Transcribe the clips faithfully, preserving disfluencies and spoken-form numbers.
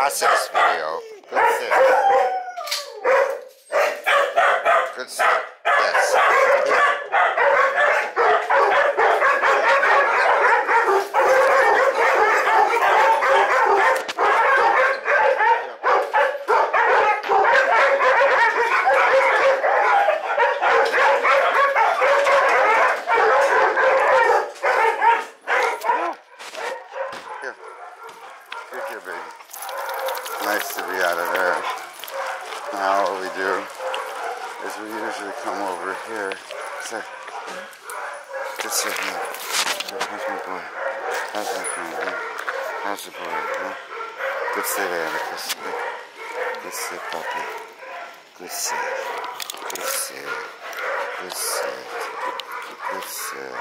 process video. Good sit. Good sit. Yes. Good here, baby. Nice to be out of there. Now what we do is we usually come over here. Sit. Good sit here. How's my boy? How's my friend? Huh? How's the boy? Huh? Good sit, Atticus. Good sit, puppy. Good sit. Good sit. Good sit. Good sit.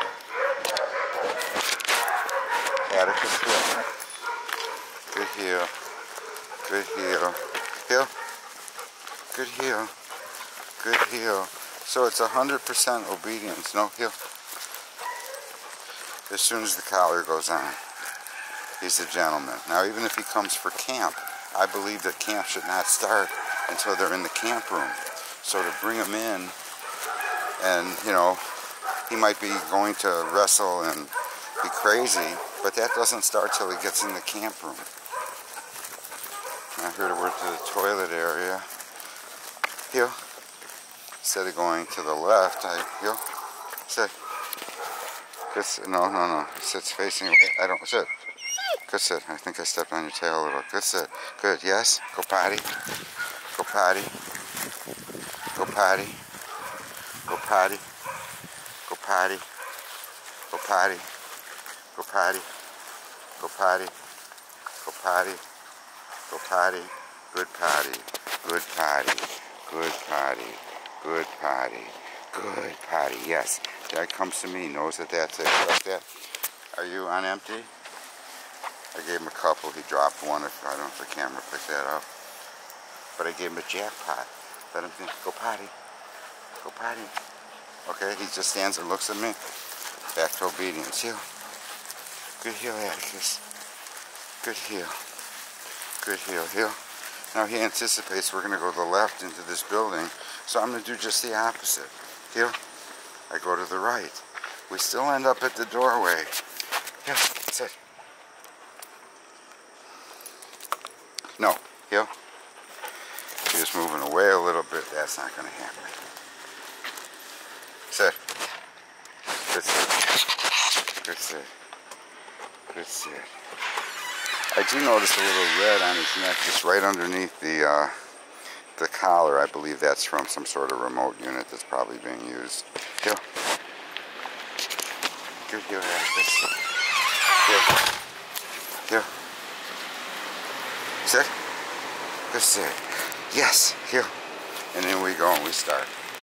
Atticus here. Good heel. Good heel. Heel. Good heel. Good heel. So it's one hundred percent obedience. No heel. As soon as the collar goes on, he's a gentleman. Now, even if he comes for camp, I believe that camp should not start until they're in the camp room. So to bring him in, and, you know, he might be going to wrestle and be crazy, but that doesn't start till he gets in the camp room. Now here we're to the toilet area. Heel. Instead of going to the left, I heel. Sit. Good sit. No, no, no. He sits facing away. I don't sit. Good sit. I think I stepped on your tail a little. Good sit. Good. Yes. Go potty. Go potty. Go potty. Go potty. Go potty. Go potty. Go potty. Go potty. Go potty. Go potty. Good potty. Good potty. Good potty. Good potty. Good potty. Yes. Dad comes to me, knows that that's it. Like that. Are you on empty? I gave him a couple. He dropped one. If I don't know if the camera picked that up. But I gave him a jackpot. Let him think. Go potty. Go potty. Okay. He just stands and looks at me. Back to obedience. Heel. Good heel, Atticus. Good heel. Good heel. Heel. Now he anticipates we're going to go to the left into this building, so I'm going to do just the opposite. Heel. I go to the right. We still end up at the doorway. Heel. Sit. No. Heel. He was moving away a little bit. That's not going to happen. Sit. Good sit. Good sit. Good sit. I do notice a little red on his neck, just right underneath the uh, the collar. I believe that's from some sort of remote unit that's probably being used. Heel. Good heel, Atticus. Heel. Heel. Sit. Good sit. Yes. Heel. And then we go and we start.